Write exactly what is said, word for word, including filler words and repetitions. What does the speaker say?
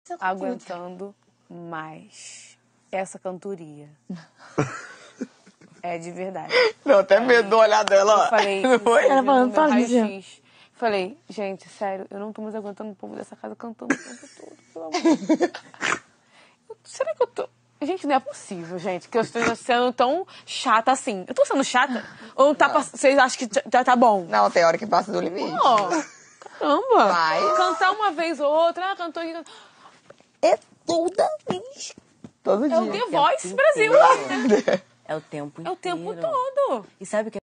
aguentando mais essa cantoria. É de verdade. Não, até medo do olhar dela. Eu falei, não foi? Ela falando, fala, raio-x. Falei, gente, sério, eu não tô mais aguentando o povo dessa casa cantando o tempo todo, pelo amor de Deus. Será que eu tô... Gente, não é possível, gente, que eu esteja sendo tão chata assim. Eu tô sendo chata? Ou não tá pass... Vocês acham que já tá bom? Não, tem hora que passa do limite. Oh, caramba. Mas... Cantar uma vez ou outra, ah, cantou... É toda vez. Todo dia. É o The Voice Brasil. É o tempo inteiro. É o tempo todo. E sabe o que